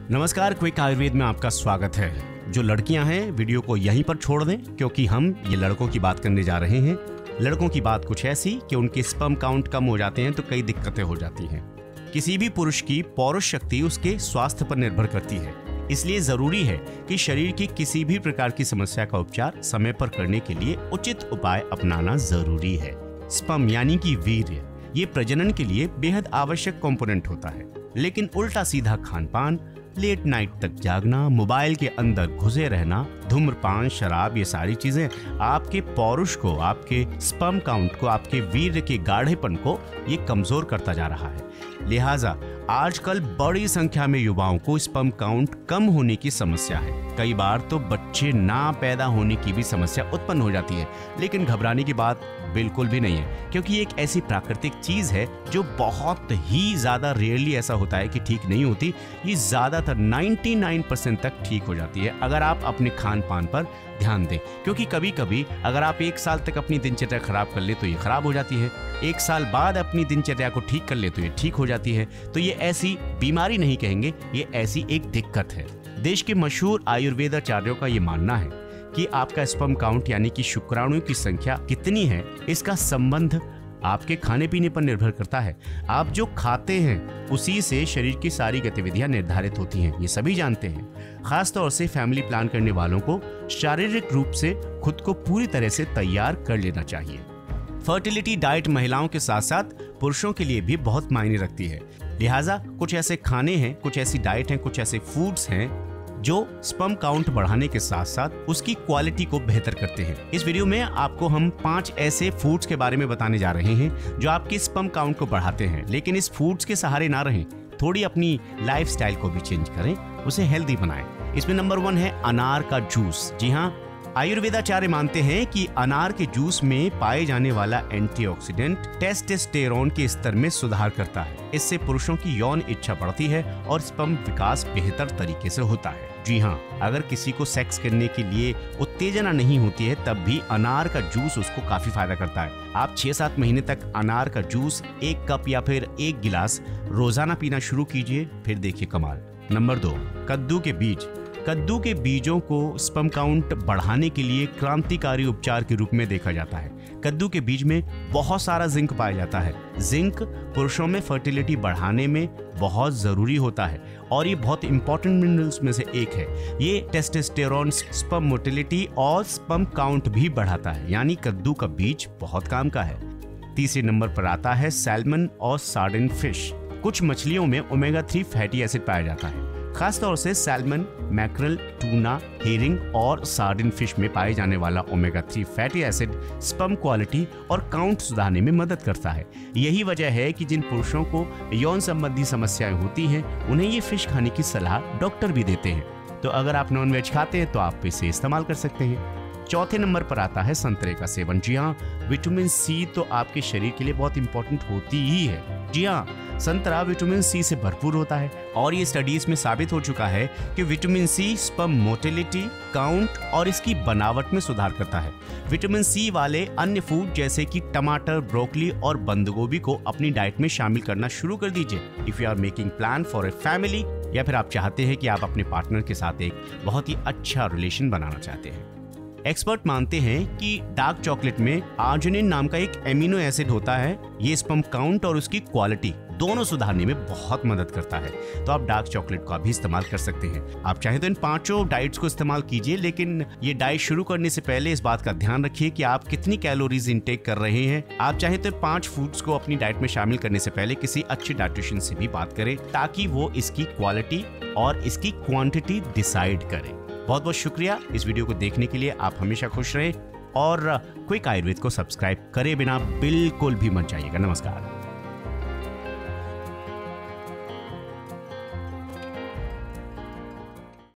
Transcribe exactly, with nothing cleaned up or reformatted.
नमस्कार, क्विक आयुर्वेद में आपका स्वागत है। जो लड़कियां हैं वीडियो को यहीं पर छोड़ दें, क्योंकि हम ये लड़कों की बात करने जा रहे हैं। लड़कों की बात कुछ ऐसी कि उनके स्पर्म काउंट कम हो जाते हैं तो कई दिक्कतें हो जाती हैं। किसी भी पुरुष की पौरुष शक्ति उसके स्वास्थ्य पर निर्भर करती है, इसलिए जरूरी है कि शरीर की किसी भी प्रकार की समस्या का उपचार समय पर करने के लिए उचित उपाय अपनाना जरूरी है। स्पर्म यानी कि वीर्य, ये प्रजनन के लिए बेहद आवश्यक कंपोनेंट होता है, लेकिन उल्टा सीधा खान पान, लेट नाइट तक जागना, मोबाइल के अंदर घुसे रहना, धूम्रपान, शराब, ये सारी चीजें आपके पौरुष को, आपके स्पर्म काउंट को, आपके वीर्य के गाढ़ेपन को ये कमजोर करता जा रहा है। लिहाजा आजकल बड़ी संख्या में युवाओं को स्पर्म काउंट कम होने की समस्या है। कई बार तो बच्चे ना पैदा होने की भी समस्या उत्पन्न हो जाती है, लेकिन घबराने की बात बिल्कुल भी नहीं है, क्योंकि ये एक ऐसी प्राकृतिक चीज है जो बहुत ही ज्यादा रेयरली ऐसा होता है कि ठीक नहीं होती। ये ज्यादातर निन्यानवे परसेंट तक ठीक हो जाती है अगर आप अपने खान पान पर ध्यान दें, क्योंकि कभी कभी अगर आप एक साल तक अपनी दिनचर्या खराब कर ले तो ये खराब हो जाती है, एक साल बाद अपनी दिनचर्या को ठीक कर ले तो ये ठीक हो जाती है। तो ये ऐसी बीमारी नहीं कहेंगे, ये ऐसी एक दिक्कत है। देश के मशहूर आयुर्वेदाचार्यों का ये मानना है कि आपका स्पर्म काउंट यानी कि शुक्राणुओं की संख्या कितनी है, इसका संबंध आपके खाने पीने पर निर्भर करता है। आप जो खाते हैं उसी से शरीर की सारी गतिविधियां निर्धारित होती हैं, ये सभी जानते हैं। खासतौर से फैमिली प्लान करने वालों को शारीरिक रूप से खुद को पूरी तरह से तैयार कर लेना चाहिए। फर्टिलिटी डाइट महिलाओं के साथ साथ पुरुषों के लिए भी बहुत मायने रखती है। लिहाजा कुछ ऐसे खाने हैं, कुछ ऐसी डाइट हैं, कुछ ऐसे फूड्स हैं जो स्पर्म काउंट बढ़ाने के साथ साथ उसकी क्वालिटी को बेहतर करते हैं। इस वीडियो में आपको हम पांच ऐसे फूड्स के बारे में बताने जा रहे हैं जो आपके स्पर्म काउंट को बढ़ाते हैं, लेकिन इस फूड्स के सहारे ना रहें, थोड़ी अपनी लाइफस्टाइल को भी चेंज करें, उसे हेल्दी बनाएं। इसमें नंबर वन है अनार का जूस। जी हाँ, आयुर्वेदाचार्य मानते हैं कि अनार के जूस में पाए जाने वाला एंटीऑक्सीडेंट टेस्टोस्टेरोन के स्तर में सुधार करता है। इससे पुरुषों की यौन इच्छा बढ़ती है और स्पर्म विकास बेहतर तरीके से होता है। जी हाँ, अगर किसी को सेक्स करने के लिए उत्तेजना नहीं होती है तब भी अनार का जूस उसको काफी फायदा करता है। आप छह सात महीने तक अनार का जूस एक कप या फिर एक गिलास रोजाना पीना शुरू कीजिए, फिर देखिए कमाल। नंबर दो, कद्दू के बीज। कद्दू के बीजों को स्पर्म काउंट बढ़ाने के लिए क्रांतिकारी उपचार के रूप में देखा जाता है। कद्दू के बीज में बहुत सारा जिंक पाया जाता है। जिंक पुरुषों में फर्टिलिटी बढ़ाने में बहुत जरूरी होता है और ये बहुत इंपॉर्टेंट मिनरल्स में से एक है। ये टेस्टोस्टेरोन, स्पर्म मोटिलिटी और स्पर्म काउंट भी बढ़ाता है, यानी कद्दू का बीज बहुत काम का है। तीसरे नंबर पर आता है सैल्मन और सार्डिन फिश। कुछ मछलियों में ओमेगा थ्री फैटी एसिड पाया जाता है। खासतौर से सैल्मन, मैकरल, टूना, हेरिंग और सार्डिन फिश में पाए जाने वाला omega three fatty acid sperm quality और काउंट सुधारने में मदद करता है। यही वजह है कि जिन पुरुषों को यौन संबंधी समस्याएं होती हैं उन्हें ये फिश खाने की सलाह डॉक्टर भी देते हैं। तो अगर आप नॉन वेज खाते हैं तो आप इसे इस्तेमाल कर सकते हैं। चौथे नंबर पर आता है संतरे का सेवन। जी हाँ, विटामिन सी तो आपके शरीर के लिए बहुत इंपॉर्टेंट होती ही है। जी हाँ, संतरा विटामिन सी से भरपूर होता है और ये स्टडीज में साबित हो चुका है कि vitamin C sperm motility, count और इसकी बनावट में सुधार करता है। विटामिन सी वाले अन्य फूड जैसे कि टमाटर, ब्रोकली और बंद गोभी को अपनी डाइट में शामिल करना शुरू कर दीजिए। If you are making plan for a family, या फिर आप चाहते हैं कि आप अपने पार्टनर के साथ एक बहुत ही अच्छा रिलेशन बनाना चाहते हैं। एक्सपर्ट मानते हैं कि डार्क चॉकलेट में आर्जिनिन नाम का एक एमिनो एसिड होता है। ये स्पर्म काउंट और उसकी क्वालिटी दोनों सुधारने में बहुत मदद करता है, तो आप डार्क चॉकलेट का भी इस्तेमाल कर सकते हैं। आप चाहें तो इन पांचों डाइट्स को इस्तेमाल कीजिए, लेकिन ये डाइट शुरू करने से पहले इस बात का ध्यान रखिए कि आप कितनी कैलोरीज इंटेक कर रहे हैं। आप चाहें तो पांच फूड्स को अपनी डाइट में शामिल करने से पहले किसी अच्छे डाइटिशियन से भी बात करें, ताकि वो इसकी क्वालिटी और इसकी क्वांटिटी डिसाइड करें। बहुत बहुत शुक्रिया इस वीडियो को देखने के लिए। आप हमेशा खुश रहें और क्विक आयुर्वेद को सब्सक्राइब करे बिना बिल्कुल भी मत जाइएगा। नमस्कार।